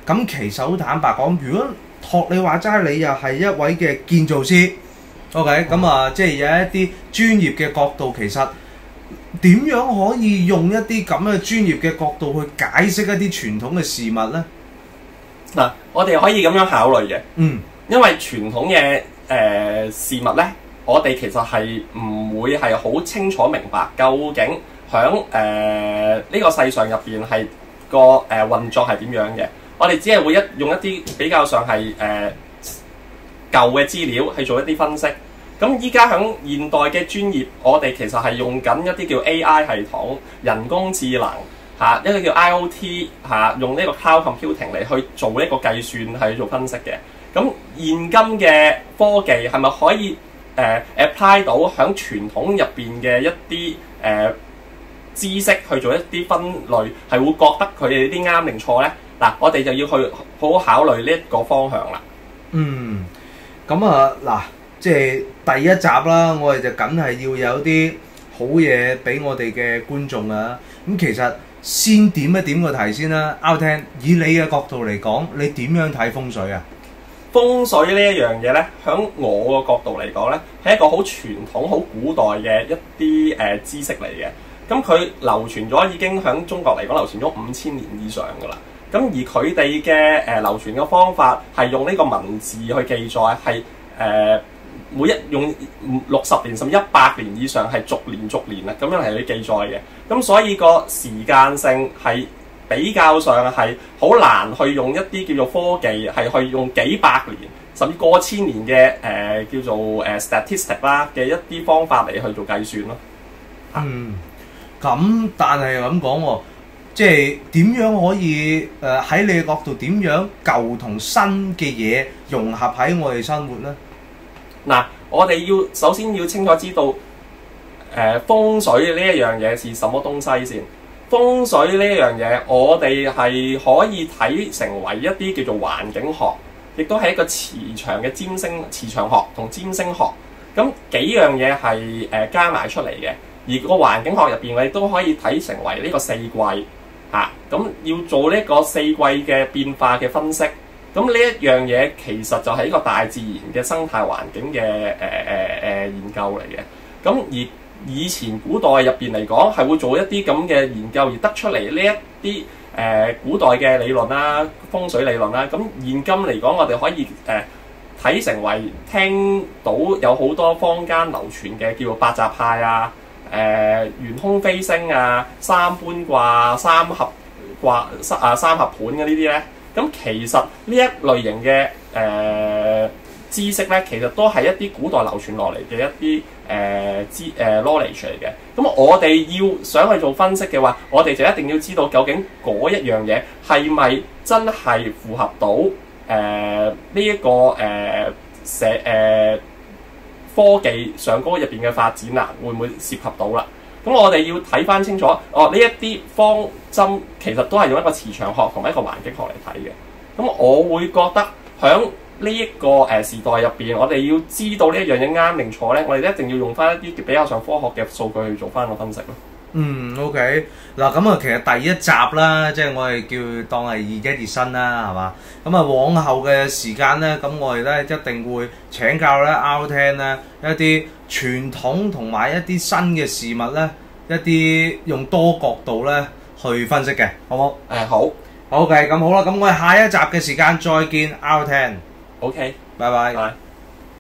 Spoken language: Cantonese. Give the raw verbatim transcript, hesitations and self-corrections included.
咁其實好坦白講，如果學你話齋，你又係一位嘅建造師 ，OK， 咁啊，即係有一啲專業嘅角度，其實點樣可以用一啲咁嘅專業嘅角度去解釋一啲傳統嘅事物咧？ 嗱，我哋可以咁樣考慮嘅， 嗯， 因為傳統嘅誒、呃、事物咧，我哋其實係唔會係好清楚明白究竟響誒呢個世上入邊係個誒、呃、運作係點樣嘅。我哋只係會一用一啲比較上係誒、呃、舊嘅資料去做一啲分析。咁依家響現代嘅專業，我哋其實係用緊一啲叫 A I 系統、人工智能。嚇，一個叫 I O T 嚇，用呢個 cloud computing 嚟去做一個計算，係做分析嘅。咁現今嘅科技係咪可以誒、呃、apply 到喺傳統入邊嘅一啲誒、呃、知識去做一啲分類，係會覺得佢哋啲啱定錯咧？嗱，我哋就要去好好考慮呢一個方向啦。 嗯，咁啊嗱，即係第一集啦，我哋就梗係要有啲好嘢俾我哋嘅觀眾啊。咁其實先點一點個題先啦 ，Out 以你嘅角度嚟講，你點樣睇風水啊？ 風水呢一樣嘢咧，喺我個角度嚟講咧，係一個好傳統、好古代嘅一啲誒、呃、知識嚟嘅。咁佢流傳咗已經喺中國嚟講流傳咗五千年以上噶啦。咁而佢哋嘅誒流傳嘅方法係用呢個文字去記載，係誒、呃、每一用六十年甚至一百年以上，係逐年逐年啊咁樣嚟去記載嘅。咁所以個時間性係比較上係好難去用一啲叫做科技係去用幾百年甚至過千年嘅誒、呃、叫做誒、呃、statistic 啦嘅一啲方法嚟去做計算咯。 嗯，咁但係咁講喎，即係點樣可以誒喺、呃、你嘅角度點樣舊同新嘅嘢融合喺我哋生活咧？ 嗱，我哋要首先要清楚知道誒、呃、風水呢一樣嘢係什麼東西先。風水呢一樣嘢，我哋係可以睇成為一啲叫做環境學，亦都係一個磁場嘅占星、磁場學同占星學。咁幾樣嘢係誒加埋出嚟嘅。而個環境學入邊，我哋都可以睇成為呢個四季嚇。咁、啊、要做呢個四季嘅變化嘅分析。咁呢一樣嘢其實就係一個大自然嘅生態環境嘅誒誒誒研究嚟嘅。咁而以前古代入邊嚟講，係會做一啲咁嘅研究而得出嚟呢一啲誒、呃、古代嘅理論啦、風水理論啦。咁現今嚟講，我哋可以誒睇、呃、成為聽到有好多坊間流傳嘅叫做八雜派啊、誒、呃、玄空飛星啊、三般卦、三合卦、三啊三合盤嘅呢啲咧。咁其實呢一類型嘅誒、呃、知識咧，其實都係一啲古代流傳落嚟嘅一啲誒知誒 knowledge 嚟嘅。咁我哋要想去做分析嘅話，我哋就一定要知道究竟嗰一樣嘢係咪真係符合到誒呢一個誒社誒科技上高入邊嘅發展啦，會唔會涉及到啦？咁我哋要睇翻清楚，哦呢一啲方針其實都係用一個磁場學同埋一個環境學嚟睇嘅。咁我會覺得響呢一個誒時代入邊，我哋要知道呢一樣嘢啱定錯咧，我哋一定要用翻一啲比較上科學嘅數據去做翻個分析咯。嗯 ，OK，嗱咁啊，其實第一集啦，即係我哋叫當係熱一熱身啦，係嘛？咁啊，往後嘅時間咧，咁我哋咧一定會請教咧 Out 咧一啲傳統同埋一啲新嘅事物咧，一啲用多角度咧去分析嘅，好唔好？ 誒好 ，OK，咁好啦，咁我哋下一集嘅時間再見 Out。OK， 拜拜拜。 拜。